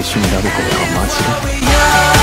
緒になることは間違い